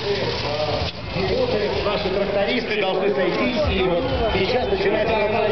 Наши трактористы должны сойтись, и вот сейчас начинается